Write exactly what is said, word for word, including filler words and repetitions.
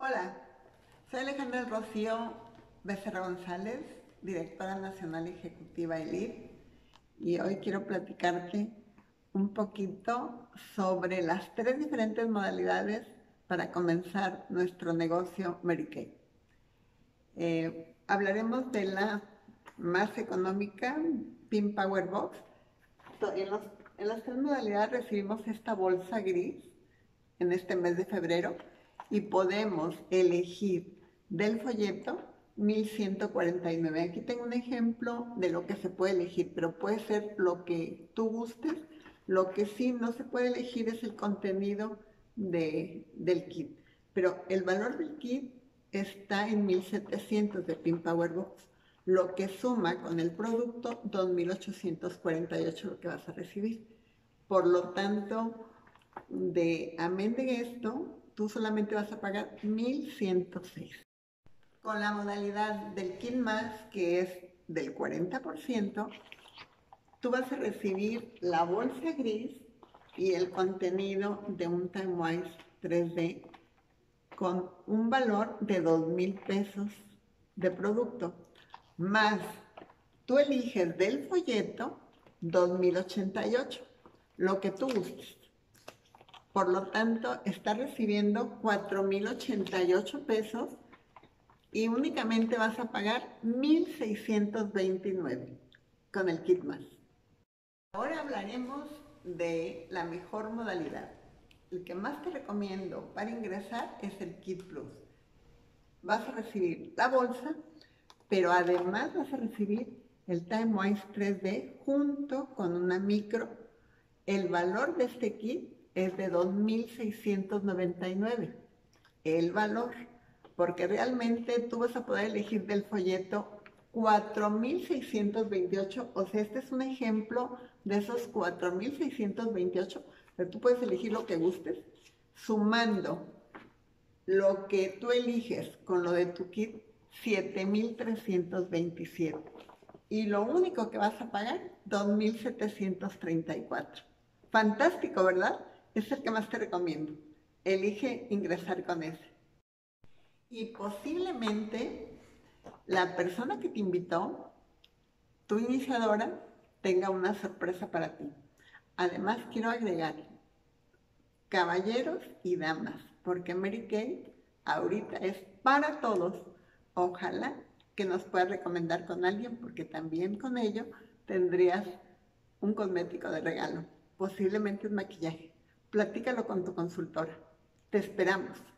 Hola, soy Alejandra Rocío Becerra González, directora nacional ejecutiva E L I R, y hoy quiero platicarte un poquito sobre las tres diferentes modalidades para comenzar nuestro negocio Mary Kay. Eh, hablaremos de la más económica, Pin Power Box. En, los, en las tres modalidades recibimos esta bolsa gris en este mes de febrero y podemos elegir del folleto mil ciento cuarenta y nueve. Aquí tengo un ejemplo de lo que se puede elegir, pero puede ser lo que tú gustes. Lo que sí no se puede elegir es el contenido de, del kit, pero el valor del kit está en mil setecientos de Pin Power Box, lo que suma con el producto dos mil ochocientos cuarenta y ocho lo que vas a recibir. Por lo tanto, de amén de esto, tú solamente vas a pagar mil ciento seis. Con la modalidad del kit más, que es del cuarenta por ciento, tú vas a recibir la bolsa gris y el contenido de un Timewise tres D con un valor de dos mil pesos de producto, más tú eliges del folleto dos mil ochenta y ocho, lo que tú gustes. Por lo tanto, está recibiendo cuatro mil ochenta y ocho pesos y únicamente vas a pagar mil seiscientos veintinueve con el kit más. Ahora hablaremos de la mejor modalidad. El que más te recomiendo para ingresar es el Kit Plus. Vas a recibir la bolsa, pero además vas a recibir el Timewise tres D junto con una micro. El valor de este kit es de dos mil seiscientos noventa y nueve. El valor, porque realmente tú vas a poder elegir del folleto cuatro mil seiscientos veintiocho, o sea, este es un ejemplo de esos cuatro mil seiscientos veintiocho, pero tú puedes elegir lo que gustes, sumando lo que tú eliges con lo de tu kit, siete mil trescientos veintisiete. Y lo único que vas a pagar, dos mil setecientos treinta y cuatro. Fantástico, ¿verdad? Es el que más te recomiendo. Elige ingresar con ese. Y posiblemente la persona que te invitó, tu iniciadora, tenga una sorpresa para ti. Además, quiero agregar caballeros y damas, porque Mary Kay ahorita es para todos. Ojalá que nos puedas recomendar con alguien, porque también con ello tendrías un cosmético de regalo, posiblemente un maquillaje. Platícalo con tu consultora. Te esperamos.